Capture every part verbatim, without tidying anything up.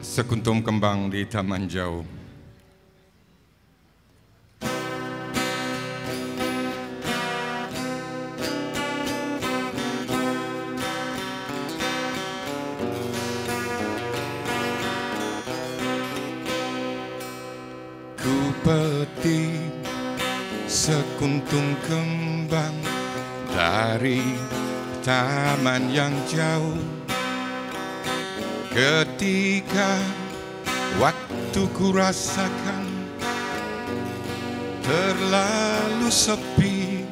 Sekuntum kembang di taman jauh. Ku petik sekuntum kembang dari taman yang jauh. Ketika waktu ku rasakan terlalu sepi,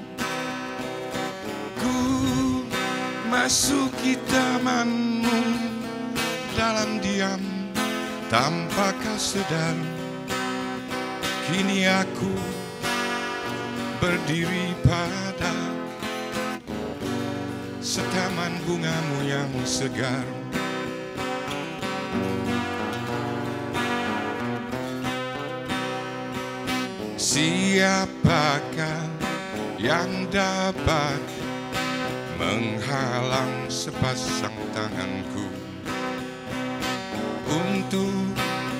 ku masuki tamanmu dalam diam tanpa kau sadar. Kini aku berdiri pada setaman bungamu yang segar. Siapakah yang dapat menghalang sepasang tanganku untuk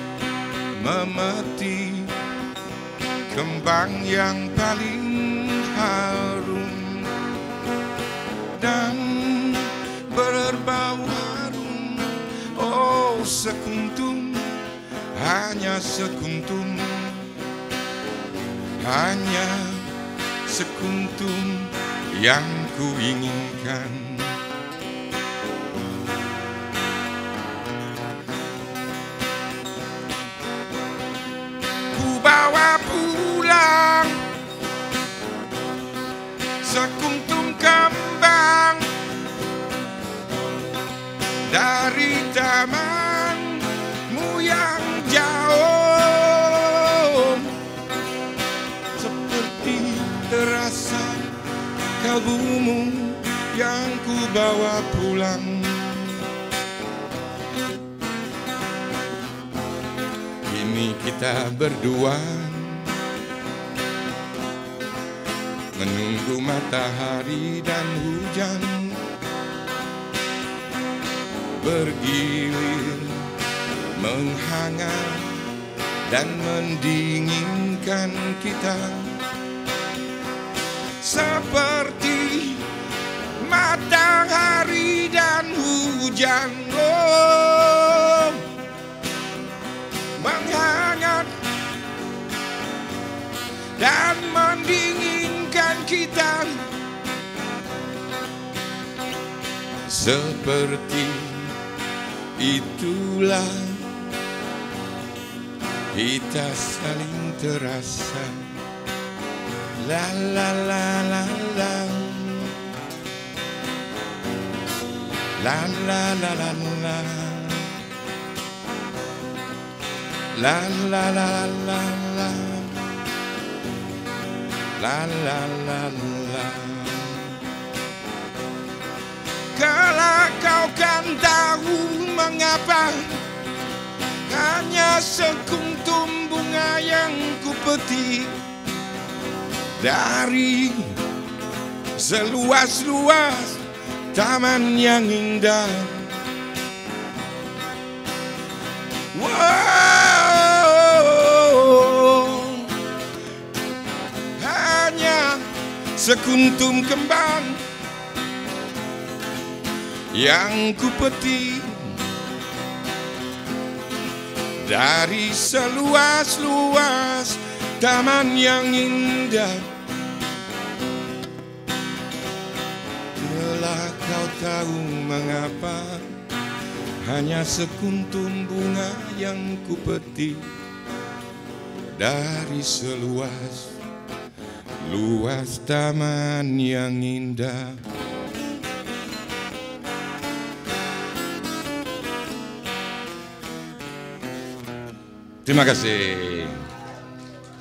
memetik kembang yang paling harum dan berbau harum. Oh, sekuntum, hanya sekuntum, hanya sekuntum yang ku inginkan. Ku bawa pulang sekuntum kembang dari tamanmu yang jauh. Seperti terasa kalbumu yang ku bawa pulang. Kini kita berdua menunggu matahari dan hujan bergilir menghangat dan mendinginkan kita. Seperti matahari dan hujan, oh, menghangat dan mendinginkan kita. Seperti itulah kita saling terasa. La la la la la, la la la la la, la la la la la, la la la la. Kalau kau kan tahu mengapa hanya sekuntum bunga yang ku petik dari seluas-luas taman yang indah. Wow, hanya sekuntum kembang yang ku petik dari seluas-luas taman yang indah. Telah kau tahu mengapa hanya sekuntum bunga yang ku petik dari seluas luas taman yang indah. Terima kasih.